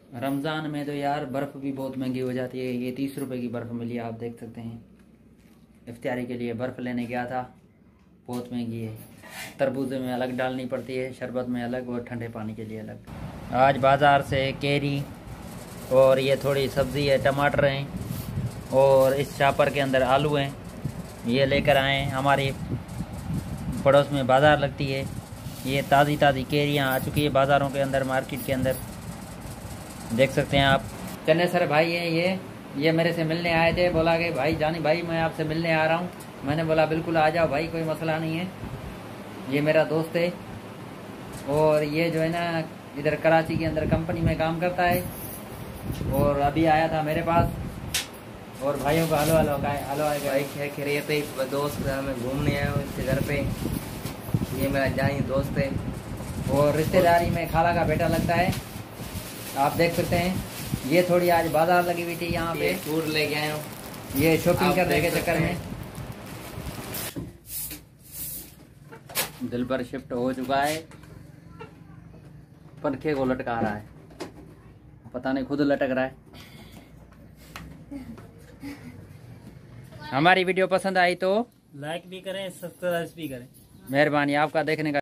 रमज़ान में तो यार बर्फ़ भी बहुत महंगी हो जाती है। ये 30 रुपए की बर्फ़ मिली, आप देख सकते हैं। इफ्तारी के लिए बर्फ़ लेने गया था, बहुत महंगी है। तरबूजे में अलग डालनी पड़ती है, शरबत में अलग और ठंडे पानी के लिए अलग। आज बाज़ार से केरी और ये थोड़ी सब्ज़ी है, टमाटर हैं और इस चापर के अंदर आलू हैं, ये लेकर आए हैं। हमारे पड़ोस में बाज़ार लगती है। ये ताज़ी ताज़ी केरियाँ आ चुकी है बाज़ारों के अंदर, मार्केट के अंदर देख सकते हैं आप। चन्ने सर भाई हैं ये मेरे से मिलने आए थे। बोला कि भाई जानी भाई मैं आपसे मिलने आ रहा हूँ। मैंने बोला बिल्कुल आ जाओ भाई, कोई मसला नहीं है। ये मेरा दोस्त है और ये जो है ना इधर कराची के अंदर कंपनी में काम करता है और अभी आया था मेरे पास। और भाइयों को हेलो हेलो का हेलो भाई क्या खैरियत है। दोस्त मैं घूमने आया हूँ इसके घर पे। ये मेरा जानी दोस्त है और रिश्तेदारी में खाला का बेटा लगता है, आप देख सकते हैं। ये थोड़ी आज बाजार लगी हुई थी यहाँ पे, टूर लेके आया हूँ। ये शॉपिंग करने के चक्कर में दिल पर शिफ्ट हो चुका है। पंखे को लटका रहा है, पता नहीं खुद लटक रहा है। हमारी वीडियो पसंद आई तो लाइक भी करें, सब्सक्राइब भी करें। मेहरबानी आपका देखने का।